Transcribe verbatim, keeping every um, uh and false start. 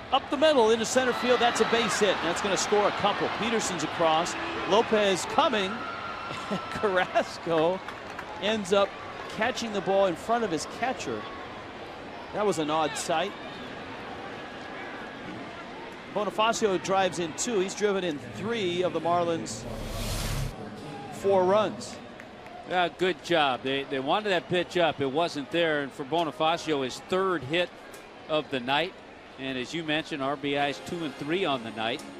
Up the middle into center field. That's a base hit. That's going to score a couple. Peterson's across. Lopez coming. Carrasco ends up catching the ball in front of his catcher. That was an odd sight. Bonifacio drives in two. He's driven in three of the Marlins' four runs. Yeah, good job. They, they wanted that pitch up. It wasn't there. And for Bonifacio, his third hit of the night. And as you mentioned, R B Is two and three on the night.